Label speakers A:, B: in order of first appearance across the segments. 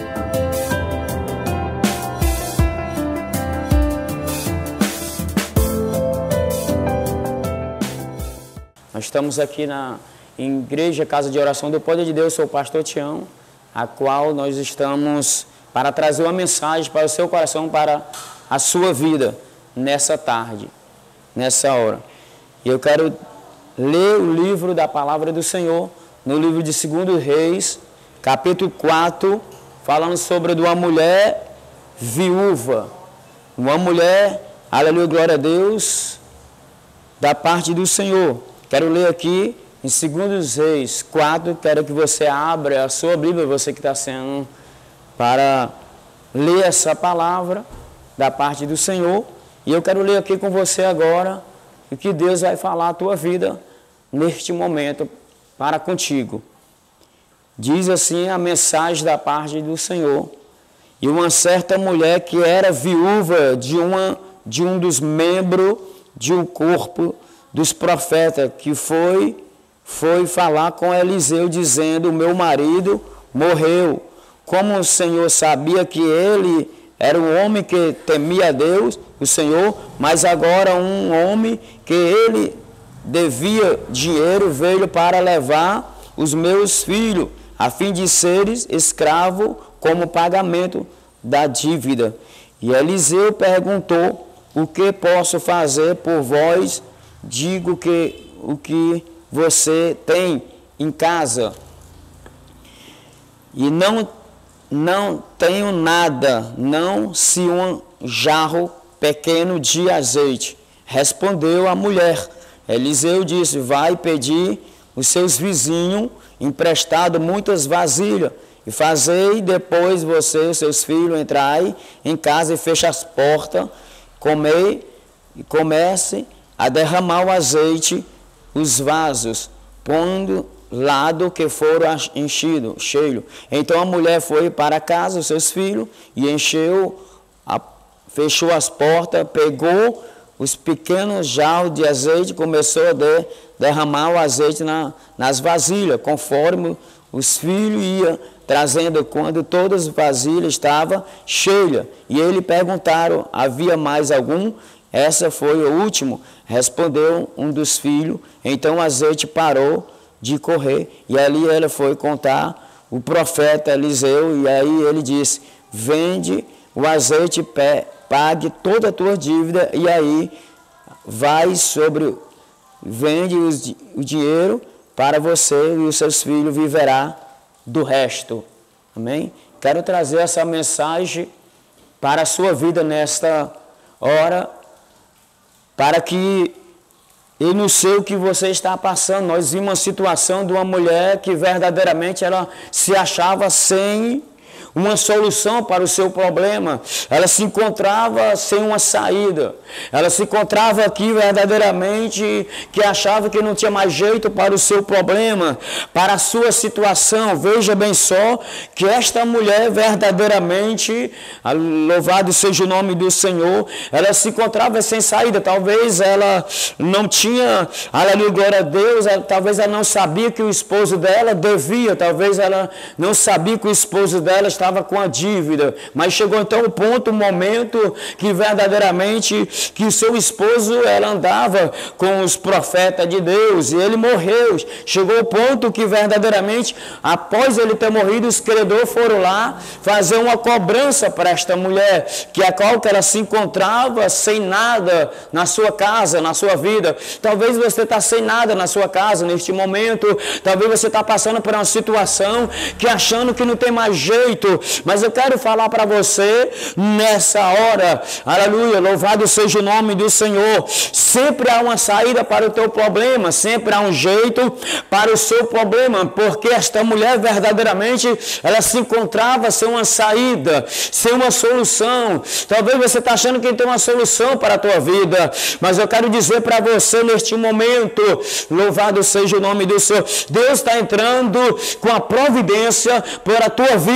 A: Nós estamos aqui na Igreja Casa de Oração do Poder de Deus, sou o pastor Tião, a qual nós estamos para trazer uma mensagem para o seu coração, para a sua vida, nessa tarde, nessa hora. E eu quero ler o livro da Palavra do Senhor, no livro de 2 Reis, capítulo 4, falando sobre uma mulher viúva, uma mulher, aleluia, glória a Deus, da parte do Senhor. Quero ler aqui em 2 Reis 4, quero que você abra a sua Bíblia, você que está sendo, para ler essa palavra da parte do Senhor. E eu quero ler aqui com você agora o que Deus vai falar à tua vida neste momento para contigo. Diz assim a mensagem da parte do Senhor. E uma certa mulher que era viúva de um dos membros de um corpo dos profetas, que foi falar com Eliseu, dizendo: meu marido morreu. Como o Senhor sabia que ele era um homem que temia a Deus, o Senhor, mas agora um homem que ele devia dinheiro veio para levar os meus filhos, a fim de seres escravo como pagamento da dívida. E Eliseu perguntou: o que posso fazer por vós? Digo que o que você tem em casa. E não tenho nada, não se um jarro pequeno de azeite. Respondeu a mulher. Eliseu disse: vai pedir os seus vizinhos emprestado muitas vasilhas, e fazei depois você e os seus filhos entrai em casa e feche as portas, comei e comece a derramar o azeite, os vasos, pondo lado que foram enchidos, cheio. Então a mulher foi para casa, os seus filhos, e fechou as portas, pegou os pequenos jarros de azeite, começou a derramar o azeite nas vasilhas, conforme os filhos iam trazendo, quando todas as vasilhas estavam cheias. E eles perguntaram: havia mais algum? Essa foi o último. Respondeu um dos filhos. Então o azeite parou de correr. E ali ela foi contar o profeta Eliseu. E aí ele disse: vende o azeite, pague toda a tua dívida. E aí vende o dinheiro para você, e os seus filhos viverá do resto. Amém? Quero trazer essa mensagem para a sua vida nesta hora, para que eu não sei o que você está passando. Nós vimos uma situação de uma mulher que verdadeiramente ela se achava sem uma solução para o seu problema. Ela se encontrava sem uma saída. Ela se encontrava aqui verdadeiramente que achava que não tinha mais jeito para o seu problema, para a sua situação. Veja bem só que esta mulher verdadeiramente, louvado seja o nome do Senhor, ela se encontrava sem saída. Talvez ela não tinha, aleluia, glória a Deus, talvez ela não sabia que o esposo dela devia, talvez ela não sabia que o esposo dela estava com a dívida, mas chegou então o ponto, o momento que verdadeiramente que o seu esposo, ela andava com os profetas de Deus, e ele morreu. Chegou o ponto que verdadeiramente, após ele ter morrido, os credores foram lá fazer uma cobrança para esta mulher, que a qual que ela se encontrava sem nada na sua casa, na sua vida. Talvez você está sem nada na sua casa neste momento, talvez você está passando por uma situação que achando que não tem mais jeito, mas eu quero falar para você nessa hora, aleluia, louvado seja o nome do Senhor. Sempre há uma saída para o teu problema, sempre há um jeito para o seu problema, porque esta mulher verdadeiramente ela se encontrava sem uma saída, sem uma solução. Talvez você está achando que tem uma solução para a tua vida, mas eu quero dizer para você neste momento, louvado seja o nome do Senhor, Deus está entrando com a providência para a tua vida,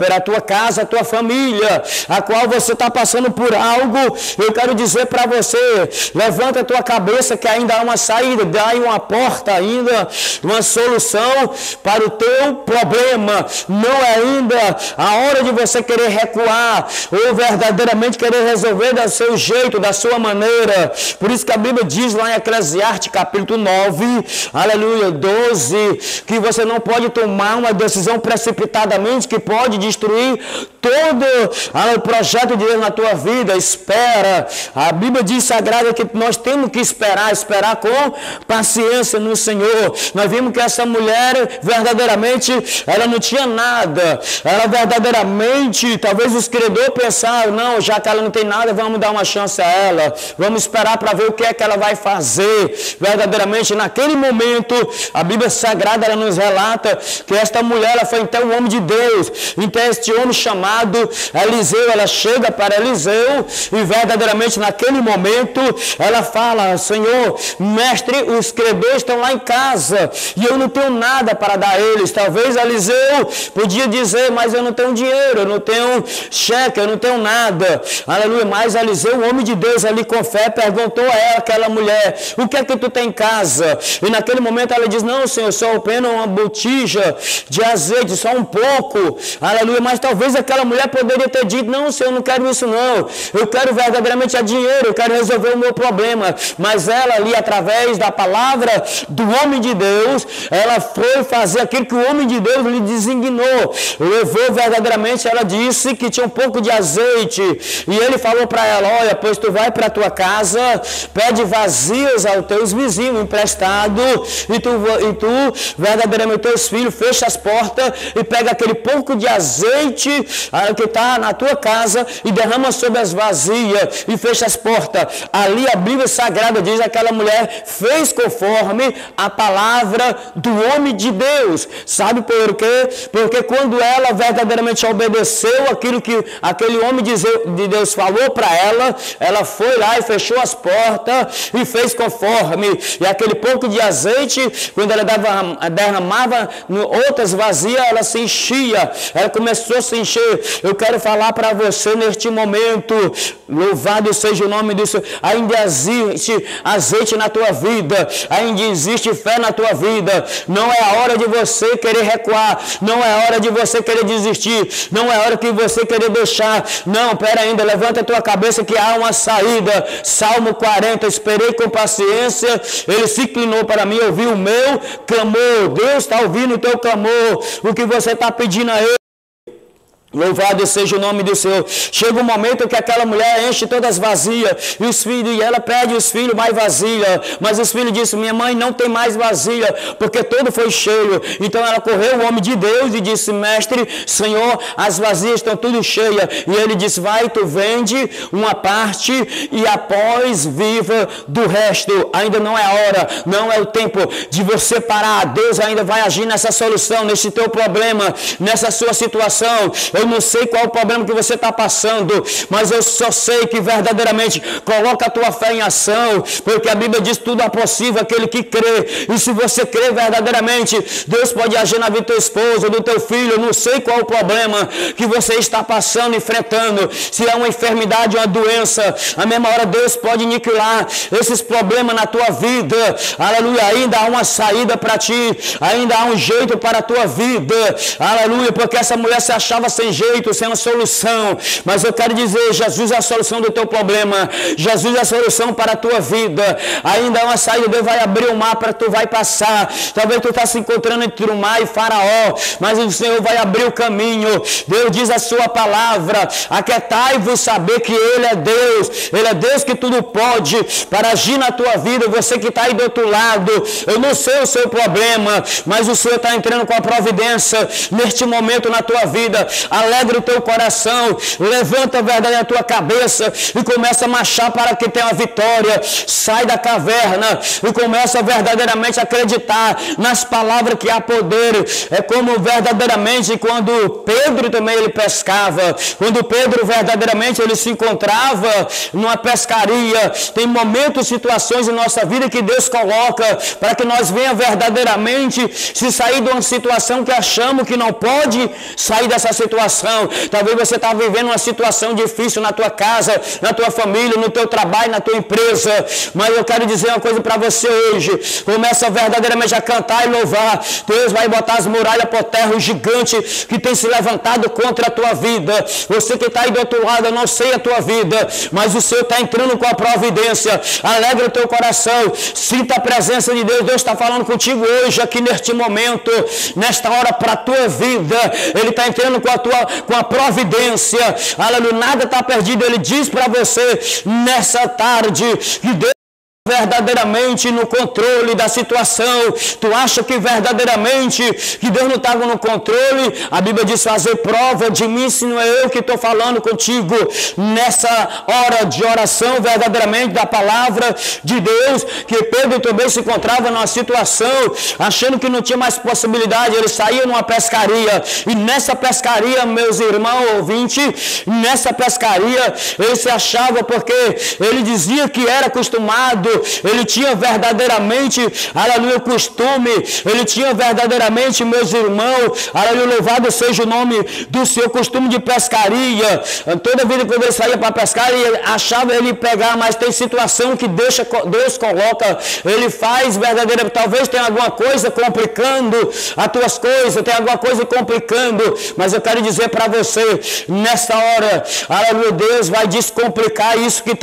A: sobre a tua casa, a tua família, a qual você está passando por algo. Eu quero dizer para você, levanta a tua cabeça que ainda há uma saída, dá uma porta ainda, uma solução para o teu problema. Não é ainda a hora de você querer recuar ou verdadeiramente querer resolver do seu jeito, da sua maneira. Por isso que a Bíblia diz lá em Eclesiastes capítulo 9, aleluia, 12, que você não pode tomar uma decisão precipitadamente que pode destruir todo o projeto de Deus na tua vida. Espera. A Bíblia diz sagrada que nós temos que esperar com paciência no Senhor. Nós vimos que essa mulher verdadeiramente ela não tinha nada. Ela verdadeiramente, talvez os credores pensaram, não, já que ela não tem nada, vamos dar uma chance a ela. Vamos esperar para ver o que é que ela vai fazer. Verdadeiramente, naquele momento, a Bíblia Sagrada ela nos relata que esta mulher ela foi então um homem de Deus. Então este homem chamado Eliseu, ela chega para Eliseu e verdadeiramente naquele momento ela fala, Senhor, mestre, os credores estão lá em casa e eu não tenho nada para dar a eles. Talvez Eliseu podia dizer, mas eu não tenho dinheiro, eu não tenho cheque, eu não tenho nada. Aleluia. Mas Eliseu, o homem de Deus ali com fé, perguntou a ela, aquela mulher, o que é que tu tem em casa? E naquele momento ela diz, não, Senhor, só apenas uma botija de azeite, só um pouco. Aleluia. Mas talvez aquela mulher poderia ter dito, não, Senhor, eu não quero isso não. Eu quero verdadeiramente a dinheiro, eu quero resolver o meu problema. Mas ela ali, através da palavra do homem de Deus, ela foi fazer aquilo que o homem de Deus lhe designou. Levou verdadeiramente, ela disse que tinha um pouco de azeite. E ele falou para ela, olha, pois tu vai para a tua casa, pede vazias aos teus vizinhos emprestado, e tu verdadeiramente teus filhos, fecha as portas e pega aquele pouco de azeite que está na tua casa e derrama sobre as vazias e fecha as portas. Ali a Bíblia Sagrada diz, aquela mulher fez conforme a palavra do homem de Deus. Sabe por quê? Porque quando ela verdadeiramente obedeceu aquilo que aquele homem de Deus falou para ela, ela foi lá e fechou as portas e fez conforme. E aquele pouco de azeite, quando ela derramava em outras vazias, ela se enchia. Ela começou a se encher. Eu quero falar para você neste momento, louvado seja o nome do Senhor, ainda existe azeite na tua vida, ainda existe fé na tua vida. Não é a hora de você querer recuar, não é a hora de você querer desistir, não é a hora que você querer deixar. Não, pera ainda, levanta a tua cabeça que há uma saída. Salmo 40, esperei com paciência, ele se inclinou para mim, ouviu o meu clamor. Deus está ouvindo o teu clamor, o que você está pedindo a ele. Louvado seja o nome do Senhor. Chega um momento que aquela mulher enche todas vazias e os filhos, e ela pede os filhos mais vasilha, mas os filhos disseram, minha mãe não tem mais vasilha, porque todo foi cheio. Então ela correu o homem de Deus e disse, mestre, Senhor, as vasilhas estão tudo cheias. E ele disse, vai, tu vende uma parte e após viva do resto. Ainda não é a hora, não é o tempo de você parar. Deus ainda vai agir nessa solução, nesse teu problema, nessa sua situação. Eu não sei qual é o problema que você está passando, mas eu só sei que verdadeiramente coloca a tua fé em ação, porque a Bíblia diz tudo é possível aquele que crê. E se você crê verdadeiramente, Deus pode agir na vida do teu esposo, do teu filho. Eu não sei qual é o problema que você está passando, enfrentando, se é uma enfermidade, uma doença, a mesma hora Deus pode aniquilar esses problemas na tua vida. Aleluia, ainda há uma saída para ti, ainda há um jeito para a tua vida. Aleluia, porque essa mulher se achava sem jeito, sem uma solução, mas eu quero dizer, Jesus é a solução do teu problema, Jesus é a solução para a tua vida. Ainda há uma saída, Deus vai abrir o mar para tu vai passar. Talvez tu está se encontrando entre o mar e Faraó, mas o Senhor vai abrir o caminho. Deus diz a sua palavra, aquietai-vos, saber que Ele é Deus que tudo pode para agir na tua vida. Você que está aí do outro lado, eu não sei o seu problema, mas o Senhor está entrando com a providência neste momento na tua vida. Alegra o teu coração, levanta a verdade na tua cabeça e começa a marchar para que tenha uma vitória. Sai da caverna e começa verdadeiramente a acreditar nas palavras que há poder. É como verdadeiramente quando Pedro também ele pescava, quando Pedro verdadeiramente ele se encontrava numa pescaria. Tem momentos, situações em nossa vida que Deus coloca para que nós venha verdadeiramente se sair de uma situação que achamos que não pode sair dessa situação. situação. Talvez você está vivendo uma situação difícil na tua casa, na tua família, no teu trabalho, na tua empresa. Mas eu quero dizer uma coisa para você hoje. Começa verdadeiramente a cantar e louvar. Deus vai botar as muralhas por terra, o gigante que tem se levantado contra a tua vida. Você que está aí do outro lado, eu não sei a tua vida, mas o Senhor está entrando com a providência. Alegra o teu coração, sinta a presença de Deus. Deus está falando contigo hoje, aqui neste momento, nesta hora, para a tua vida. Ele está entrando com a providência. Aleluia, nada está perdido. Ele diz para você nessa tarde que Deus verdadeiramente no controle da situação. Tu acha que verdadeiramente que Deus não estava no controle? A Bíblia diz: fazer prova de mim, se não é eu que estou falando contigo. Nessa hora de oração verdadeiramente da palavra de Deus, que Pedro também se encontrava numa situação achando que não tinha mais possibilidade. Ele saía numa pescaria, e nessa pescaria, meus irmãos ouvintes, nessa pescaria ele se achava, porque ele dizia que era acostumado, ele tinha verdadeiramente, aleluia, o costume, ele tinha verdadeiramente, meus irmãos, aleluia, louvado seja o nome do seu costume de pescaria. Toda vida quando ele saía para pescar, ele achava ele pegar, mas tem situação que Deus coloca, ele faz verdadeiramente. Talvez tenha alguma coisa complicando as tuas coisas, tem alguma coisa complicando, mas eu quero dizer para você, nessa hora, aleluia, Deus vai descomplicar isso que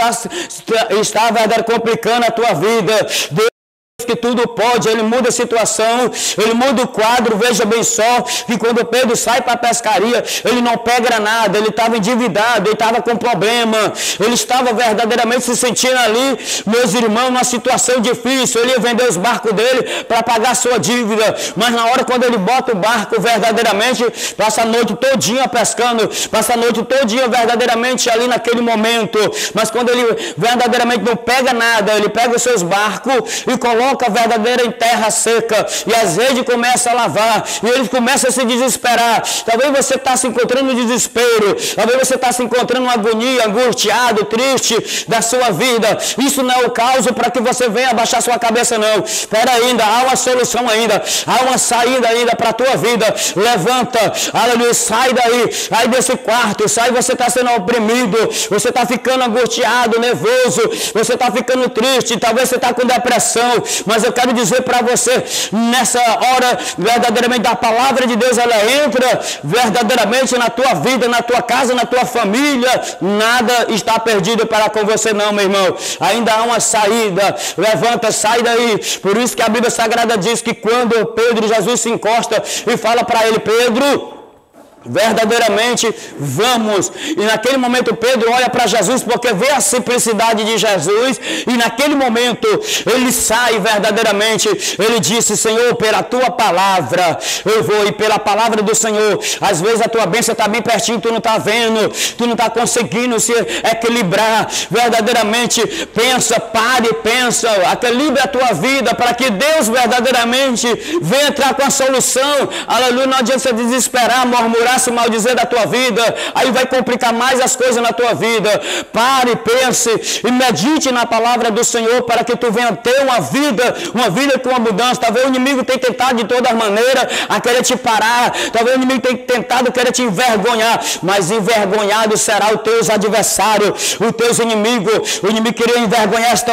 A: está verdadeiramente complicando a tua vida. Deus que tudo pode, ele muda a situação, ele muda o quadro. Veja bem só, que quando Pedro sai para a pescaria, ele não pega nada, ele estava endividado, ele estava com problema, ele estava verdadeiramente se sentindo ali, meus irmãos, numa situação difícil. Ele ia vender os barcos dele para pagar a sua dívida, mas na hora quando ele bota o barco verdadeiramente, passa a noite todinha pescando, passa a noite todinha verdadeiramente ali naquele momento, mas quando ele verdadeiramente não pega nada, ele pega os seus barcos e coloca verdadeira em terra seca, e as redes começam a lavar, e eles começam a se desesperar. Talvez você está se encontrando no desespero, talvez você está se encontrando em agonia, angustiado, triste da sua vida. Isso não é o caso para que você venha abaixar sua cabeça, não. Espera ainda, há uma solução ainda, há uma saída ainda para a tua vida. Levanta, aleluia, sai daí, sai desse quarto, sai. Você está sendo oprimido, você está ficando angustiado, nervoso, você está ficando triste, talvez você está com depressão. Mas eu quero dizer para você, nessa hora, verdadeiramente, da palavra de Deus, ela entra verdadeiramente na tua vida, na tua casa, na tua família. Nada está perdido para com você, não, meu irmão. Ainda há uma saída. Levanta, sai daí. Por isso que a Bíblia Sagrada diz que quando Pedro, Jesus se encosta e fala para ele: Pedro, verdadeiramente vamos. E naquele momento Pedro olha para Jesus, porque vê a simplicidade de Jesus, e naquele momento ele sai verdadeiramente. Ele disse: Senhor, pela tua palavra eu vou. E pela palavra do Senhor, às vezes a tua bênção está bem pertinho, tu não está vendo, tu não está conseguindo se equilibrar. Verdadeiramente pensa, pare, pensa, equilibre a tua vida, para que Deus verdadeiramente venha entrar com a solução. Aleluia. Não adianta você desesperar, murmurar, se maldizer da tua vida, aí vai complicar mais as coisas na tua vida. Pare, pense e medite na palavra do Senhor, para que tu venha ter uma vida com abundância. Talvez o inimigo tenha tentado de todas as maneiras a querer te parar, talvez o inimigo tenha tentado querer te envergonhar, mas envergonhado será o teu adversário, os teus inimigos. O inimigo queria envergonhar esta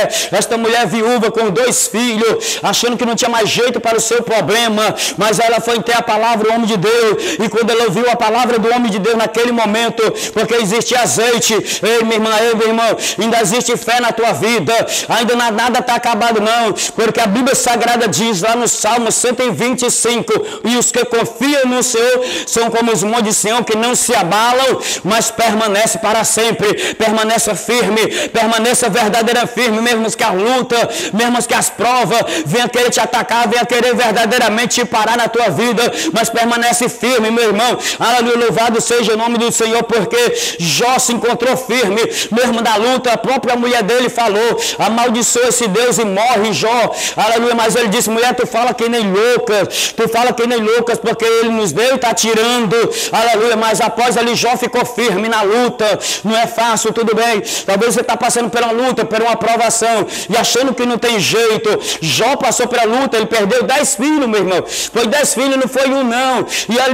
A: mulher viúva com 2 filhos, achando que não tinha mais jeito para o seu problema, mas ela foi ter a palavra do homem de Deus, e quando ela ouviu a palavra do homem de Deus naquele momento, porque existe azeite, ei minha irmã, ei meu irmão, ainda existe fé na tua vida, ainda nada está acabado não, porque a Bíblia Sagrada diz lá no Salmo 125, e os que confiam no Senhor são como os montes de Sião, que não se abalam, mas permanece para sempre. Permaneça firme, permaneça verdadeira firme, mesmo que a luta, mesmo que as provas venham querer te atacar, venham querer verdadeiramente te parar na tua vida, mas permanece firme, meu irmão. Aleluia, louvado seja o nome do Senhor, porque Jó se encontrou firme, mesmo da luta. A própria mulher dele falou: amaldiçoa esse Deus e morre, Jó. Aleluia, mas ele disse: mulher, tu fala que nem loucas, porque ele nos deu e está tirando. Aleluia, mas após ali Jó ficou firme na luta. Não é fácil, tudo bem, talvez você está passando por uma luta, por uma aprovação, e achando que não tem jeito. Jó passou pela luta, ele perdeu 10 filhos, meu irmão. Foi 10 filhos, não foi um não. E ali verdadeiramente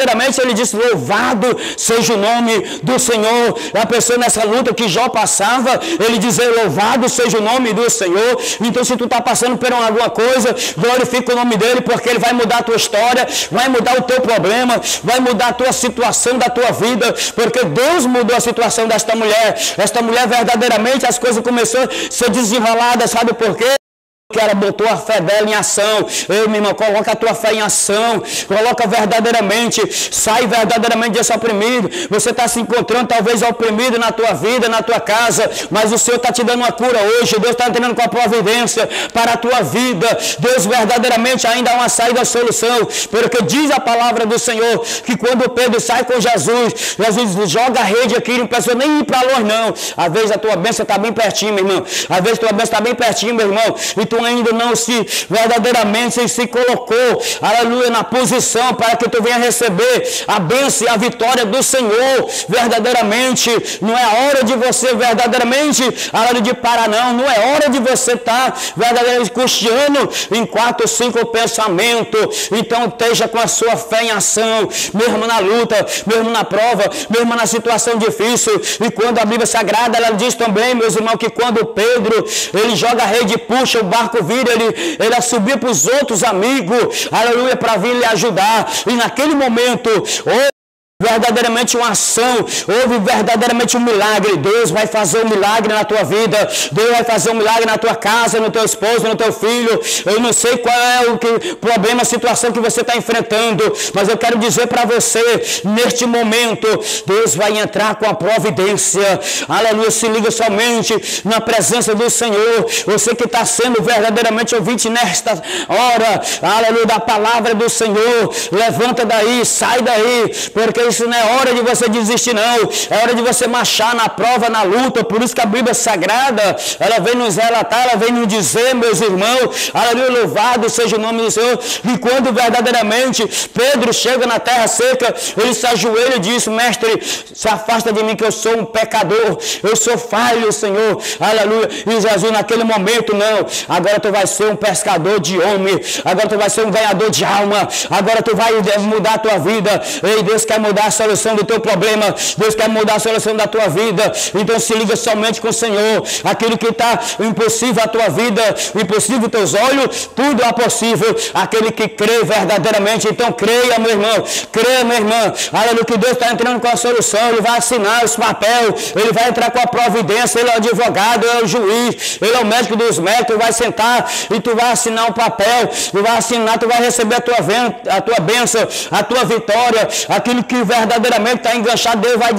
A: verdadeiramente ele disse, louvado seja o nome do Senhor. A pessoa nessa luta que Jó passava, ele dizia, louvado seja o nome do Senhor. Então se tu está passando por alguma coisa, glorifica o nome dele, porque ele vai mudar a tua história, vai mudar o teu problema, vai mudar a tua situação da tua vida, porque Deus mudou a situação desta mulher. Esta mulher verdadeiramente as coisas começaram a ser desenroladas, sabe por quê? Que ela botou a fé dela em ação. Ei, meu irmão, coloca a tua fé em ação, coloca verdadeiramente, sai verdadeiramente desse oprimido. Você está se encontrando talvez oprimido na tua vida, na tua casa, mas o Senhor está te dando uma cura hoje. Deus está entrando com a providência para a tua vida. Deus verdadeiramente ainda há uma saída, solução, porque diz a palavra do Senhor que quando Pedro sai com Jesus, Jesus joga a rede aqui, não precisa nem ir para longe não. Às vezes a tua bênção está bem pertinho, meu irmão. Às vezes a tua bênção está bem pertinho, meu irmão, e tu ainda não verdadeiramente se colocou, aleluia, na posição para que tu venha receber a bênção e a vitória do Senhor. Verdadeiramente não é hora de você verdadeiramente de parar, não é hora de você estar verdadeiramente custeando em 4 ou 5 pensamentos. Então esteja com a sua fé em ação, mesmo na luta, mesmo na prova, mesmo na situação difícil. E quando a Bíblia Sagrada ela diz também, meus irmãos, que quando Pedro ele joga a rede e puxa, o barco vira, ele subir para os outros amigos, aleluia, para vir lhe ajudar. E naquele momento, verdadeiramente uma ação, houve verdadeiramente um milagre. Deus vai fazer um milagre na tua vida, Deus vai fazer um milagre na tua casa, no teu esposo, no teu filho. Eu não sei qual é o problema, a situação que você está enfrentando, mas eu quero dizer para você, neste momento, Deus vai entrar com a providência, aleluia. Se liga somente na presença do Senhor. Você que está sendo verdadeiramente ouvinte nesta hora, aleluia, da palavra do Senhor, levanta daí, sai daí, porque isso não é hora de você desistir, não. É hora de você marchar na prova, na luta. Por isso que a Bíblia Sagrada, ela vem nos relatar, ela vem nos dizer, meus irmãos, aleluia, louvado seja o nome do Senhor. E quando verdadeiramente Pedro chega na terra seca, ele se ajoelha e diz, mestre, se afasta de mim que eu sou um pecador, eu sou falho, Senhor, aleluia. E Jesus naquele momento, não, agora tu vai ser um pescador de homem, agora tu vai ser um ganhador de alma, agora tu vai mudar a tua vida. Ei, Deus quer mudar a solução do teu problema, Deus quer mudar a solução da tua vida. Então se liga somente com o Senhor. Aquilo que está impossível à tua vida, impossível aos teus olhos, tudo é possível aquele que crê verdadeiramente. Então creia, meu irmão, creia, minha irmã, aleluia, que Deus está entrando com a solução. Ele vai assinar os papéis, ele vai entrar com a providência. Ele é o advogado, ele é o juiz, ele é o médico dos médicos. Tu vai sentar e tu vai assinar um papel, tu vai assinar, tu vai receber a tua bênção, a tua vitória. Aquilo que verdadeiramente está enganchado, Deus vai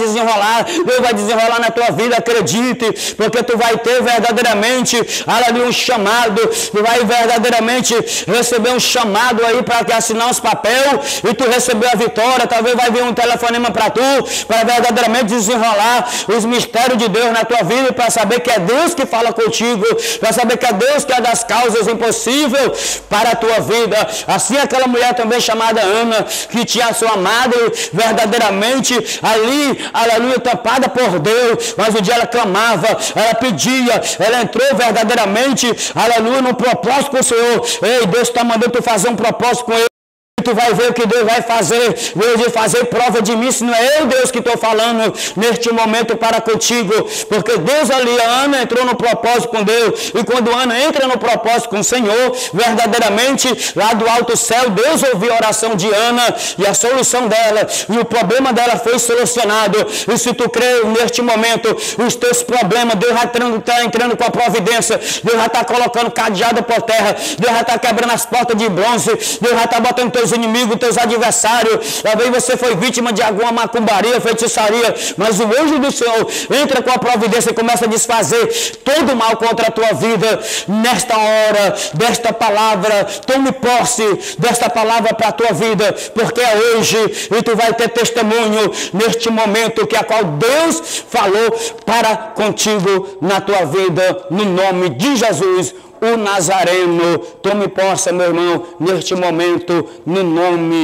A: desenrolar na tua vida, acredite, porque tu vai ter verdadeiramente, aleluia, um chamado, tu vai verdadeiramente receber um chamado aí para assinar os papéis e tu receber a vitória. Talvez vai vir um telefonema para tu, para verdadeiramente desenrolar os mistérios de Deus na tua vida, para saber que é Deus que fala contigo, para saber que é Deus que é das causas impossíveis para a tua vida. Assim aquela mulher também chamada Ana, que tinha a sua madre verdadeiramente ali, aleluia, tampada por Deus, mas um dia ela clamava, ela pedia, ela entrou verdadeiramente, aleluia, no propósito com o Senhor. Ei, Deus está mandando tu fazer um propósito com Ele. Tu vai ver o que Deus vai fazer. Deus vai fazer prova de mim, se não é eu, Deus, que estou falando neste momento para contigo, porque Deus ali, a Ana entrou no propósito com Deus, e quando Ana entra no propósito com o Senhor, verdadeiramente, lá do alto céu, Deus ouviu a oração de Ana, e a solução dela, e o problema dela foi solucionado. E se tu crê neste momento, os teus problemas, Deus já está entrando com a providência, Deus já está colocando cadeado por terra, Deus já está quebrando as portas de bronze, Deus já está botando teus inimigos, teus adversários. Talvez você foi vítima de alguma macumbaria, feitiçaria, mas o anjo do Senhor entra com a providência e começa a desfazer todo o mal contra a tua vida. Nesta hora, desta palavra, tome posse desta palavra para a tua vida, porque é hoje, e tu vai ter testemunho neste momento que a qual Deus falou para contigo na tua vida, no nome de Jesus, o Nazareno. Tome posse, meu irmão, neste momento, no nome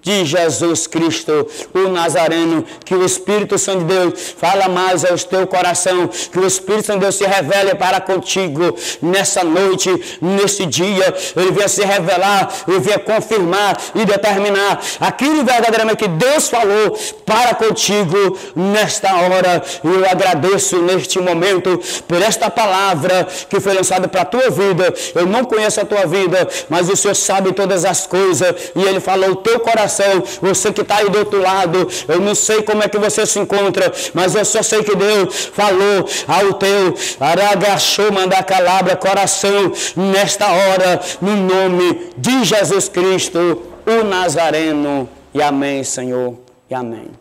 A: de Jesus Cristo, o Nazareno. Que o Espírito Santo de Deus fala mais ao teu coração, que o Espírito Santo de Deus se revele para contigo nessa noite, nesse dia. Ele venha se revelar, ele venha confirmar e determinar aquilo verdadeiramente que Deus falou para contigo nesta hora. Eu agradeço neste momento por esta palavra que foi lançada para a tua vida. Eu não conheço a tua vida, mas o Senhor sabe todas as coisas, e Ele falou o teu coração. Você que está aí do outro lado, eu não sei como é que você se encontra, mas eu só sei que Deus falou ao teu aragachou, mandacalabra, coração nesta hora, no nome de Jesus Cristo, o Nazareno. E amém, Senhor, e amém.